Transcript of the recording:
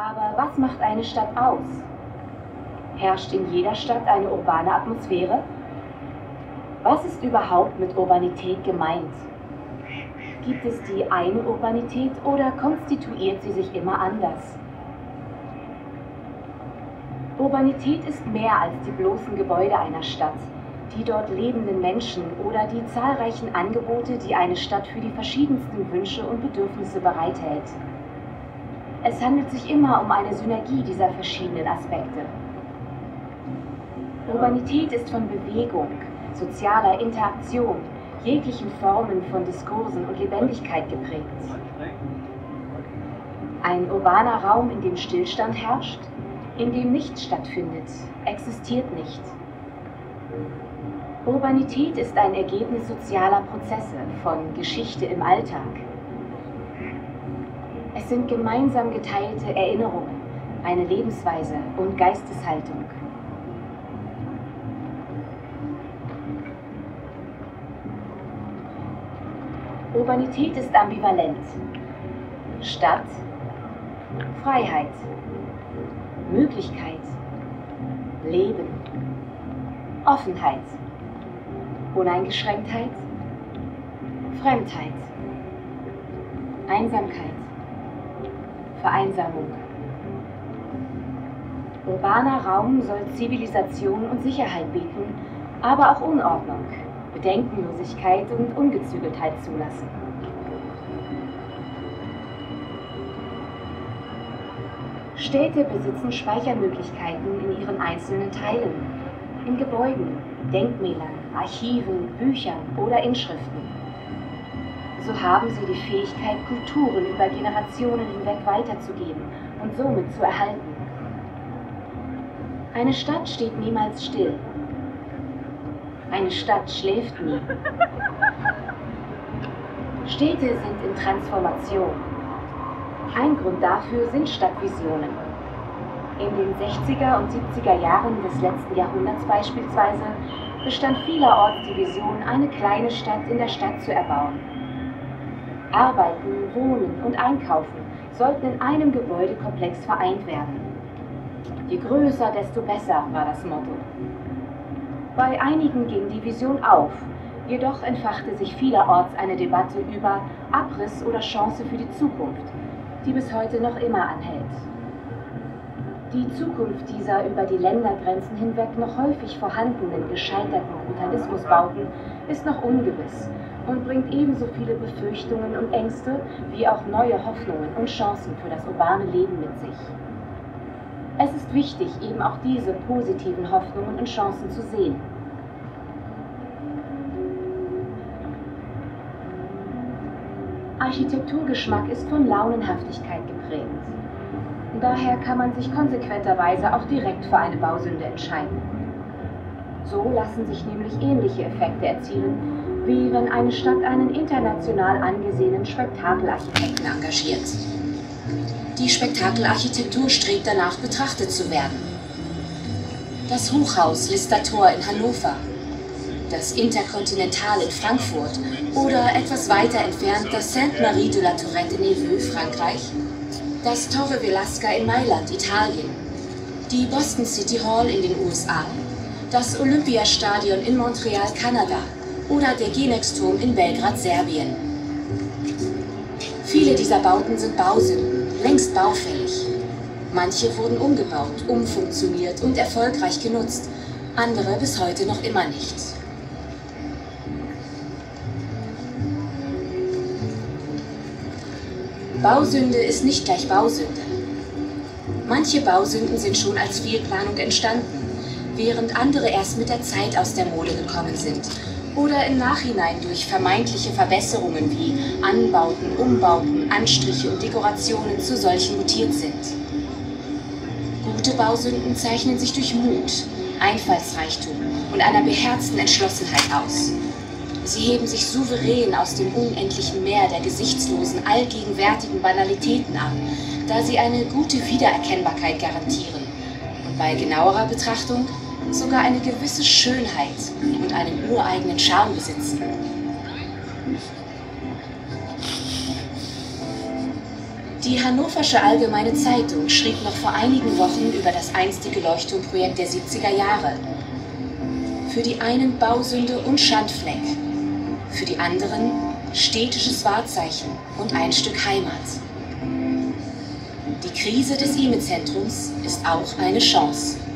Aber was macht eine Stadt aus? Herrscht in jeder Stadt eine urbane Atmosphäre? Was ist überhaupt mit Urbanität gemeint? Gibt es die eine Urbanität oder konstituiert sie sich immer anders? Urbanität ist mehr als die bloßen Gebäude einer Stadt, die dort lebenden Menschen oder die zahlreichen Angebote, die eine Stadt für die verschiedensten Wünsche und Bedürfnisse bereithält. Es handelt sich immer um eine Synergie dieser verschiedenen Aspekte. Urbanität ist von Bewegung, sozialer Interaktion, jeglichen Formen von Diskursen und Lebendigkeit geprägt. Ein urbaner Raum, in dem Stillstand herrscht, in dem nichts stattfindet, existiert nicht. Urbanität ist ein Ergebnis sozialer Prozesse, von Geschichte im Alltag. Es sind gemeinsam geteilte Erinnerungen, eine Lebensweise und Geisteshaltung. Urbanität ist ambivalent. Stadt, Freiheit, Möglichkeit, Leben, Offenheit, Uneingeschränktheit, Fremdheit, Einsamkeit, Vereinsamung. Urbaner Raum soll Zivilisation und Sicherheit bieten, aber auch Unordnung, Bedenkenlosigkeit und Ungezügeltheit zulassen. Städte besitzen Speichermöglichkeiten in ihren einzelnen Teilen, in Gebäuden, Denkmälern, Archiven, Büchern oder Inschriften. So haben sie die Fähigkeit, Kulturen über Generationen hinweg weiterzugeben und somit zu erhalten. Eine Stadt steht niemals still. Eine Stadt schläft nie. Städte sind in Transformation. Ein Grund dafür sind Stadtvisionen. In den 60er und 70er Jahren des letzten Jahrhunderts beispielsweise bestand vielerorts die Vision, eine kleine Stadt in der Stadt zu erbauen. Arbeiten, Wohnen und Einkaufen sollten in einem Gebäudekomplex vereint werden. Je größer, desto besser war das Motto. Bei einigen ging die Vision auf, jedoch entfachte sich vielerorts eine Debatte über Abriss oder Chance für die Zukunft, die bis heute noch immer anhält. Die Zukunft dieser über die Ländergrenzen hinweg noch häufig vorhandenen gescheiterten Brutalismusbauten ist noch ungewiss und bringt ebenso viele Befürchtungen und Ängste wie auch neue Hoffnungen und Chancen für das urbane Leben mit sich. Es ist wichtig, eben auch diese positiven Hoffnungen und Chancen zu sehen. Architekturgeschmack ist von Launenhaftigkeit geprägt. Daher kann man sich konsequenterweise auch direkt für eine Bausünde entscheiden. So lassen sich nämlich ähnliche Effekte erzielen, wie wenn eine Stadt einen international angesehenen Spektakelarchitekten engagiert. Die Spektakelarchitektur strebt danach, betrachtet zu werden. Das Hochhaus Listator in Hannover, das Intercontinental in Frankfurt oder etwas weiter entfernt das Sainte-Marie de la Tourette in Nevers, Frankreich, das Torre Velasca in Mailand, Italien, die Boston City Hall in den USA, das Olympiastadion in Montreal, Kanada oder der Genex-Turm in Belgrad, Serbien. Viele dieser Bauten sind Bausünden, längst baufällig. Manche wurden umgebaut, umfunktioniert und erfolgreich genutzt, andere bis heute noch immer nicht. Bausünde ist nicht gleich Bausünde. Manche Bausünden sind schon als Fehlplanung entstanden, während andere erst mit der Zeit aus der Mode gekommen sind oder im Nachhinein durch vermeintliche Verbesserungen wie Anbauten, Umbauten, Anstriche und Dekorationen zu solchen mutiert sind. Gute Bausünden zeichnen sich durch Mut, Einfallsreichtum und einer beherzten Entschlossenheit aus. Sie heben sich souverän aus dem unendlichen Meer der gesichtslosen, allgegenwärtigen Banalitäten ab, da sie eine gute Wiedererkennbarkeit garantieren und bei genauerer Betrachtung sogar eine gewisse Schönheit und einen ureigenen Charme besitzen. Die Hannoversche Allgemeine Zeitung schrieb noch vor einigen Wochen über das einstige Leuchtturmprojekt der 70er Jahre. Für die einen Bausünde und Schandfleck, für die anderen städtisches Wahrzeichen und ein Stück Heimat. Die Krise des IME-Zentrums ist auch eine Chance.